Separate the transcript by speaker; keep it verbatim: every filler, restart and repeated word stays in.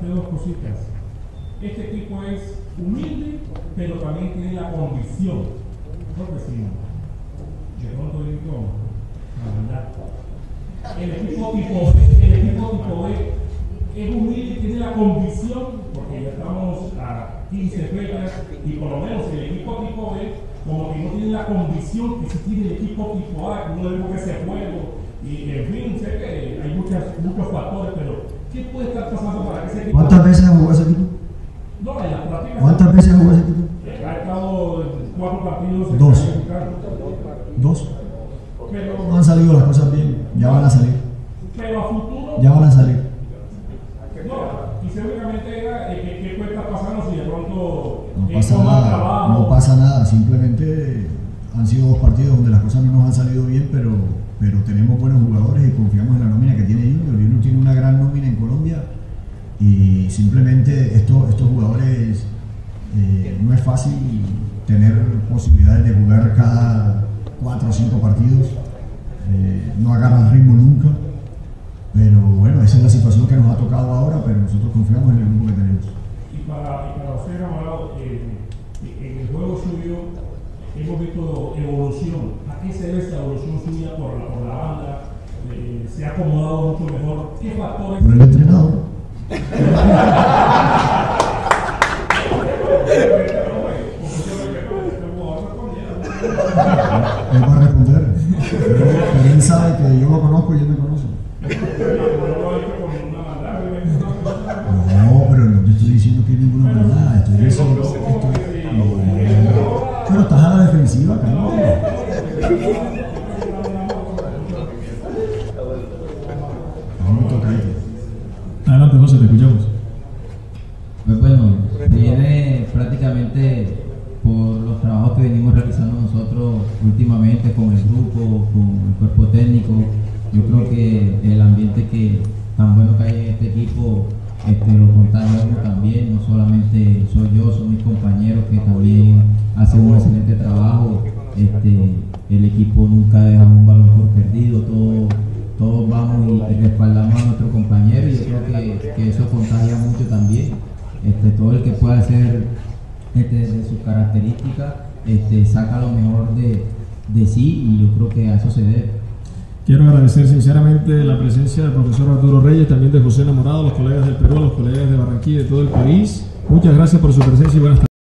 Speaker 1: usted dos cositas. Este equipo es humilde, pero también tiene la convicción. Porque si de pronto digo, la verdad, el equipo tipo B, el equipo tipo B es humilde y tiene la convicción, porque ya estamos a quince fechas y por lo menos el equipo tipo B, como que no tiene la convicción que si tiene el equipo tipo A, que no debemos que ese juego, y en fin, sé que hay muchas, muchos factores, pero ¿qué puede estar pasando para que ese equipo?
Speaker 2: ¿Cuántas veces jugó ese equipo?
Speaker 1: No, en las prácticas.
Speaker 2: ¿Cuántas veces jugó ese equipo?
Speaker 1: Ha estado en cuatro partidos.
Speaker 2: Dos. Dos.
Speaker 1: Pero,
Speaker 2: No han salido las cosas bien, ya van a salir.
Speaker 1: Pero a futuro.
Speaker 2: Ya van a salir.
Speaker 1: No, y seguramente era eh, ¿qué puede estar pasando si de pronto
Speaker 2: No
Speaker 1: eh,
Speaker 2: pasa
Speaker 1: toma
Speaker 2: nada,
Speaker 1: trabajo?
Speaker 2: no pasa nada, simplemente han sido dos partidos donde las cosas no nos han salido bien, pero, pero tenemos buenos jugadores y confiamos en la nómina que tiene Junior. Junior tiene una gran nómina en Colombia y simplemente esto, estos jugadores eh, no es fácil tener posibilidades de jugar cada cuatro o cinco partidos, eh, no agarran ritmo nunca, pero bueno, esa es la situación que nos ha tocado ahora, pero nosotros confiamos en el grupo que tenemos.
Speaker 1: Y para, y para usted, enamorado, eh, en el juego suyo hemos visto evolución. ¿A qué se debe esta evolución suya por la, por la banda? Eh, ¿Se ha acomodado mucho mejor? ¿Qué factores?
Speaker 2: Por el entrenador. Él va a responder, pero, pero él sabe que yo lo conozco y él me conoce. No, pero no te estoy diciendo que hay ninguna maldad, estoy diciendo estoy, no, pero estás a la defensiva, Carlos.
Speaker 3: Adelante, José, te escuchamos.
Speaker 4: Pues bueno, viene prácticamente por los trabajos que venimos realizando nosotros últimamente con el grupo, con el cuerpo técnico. Yo creo que el ambiente que tan bueno que hay en este equipo este, lo contagiamos también, no solamente soy yo, son mis compañeros que también hacen un excelente trabajo. Este, el equipo nunca deja un balón por perdido, todo, todos vamos y respaldamos a nuestro compañero y yo creo que, que eso contagia mucho también. Este, todo el que pueda hacer este, de sus características este, saca lo mejor de, de sí y yo creo que a eso se debe.
Speaker 3: Quiero agradecer sinceramente la presencia del profesor Arturo Reyes, también de José Enamorado, los colegas del Perú, los colegas de Barranquilla y de todo el país. Muchas gracias por su presencia y buenas tardes.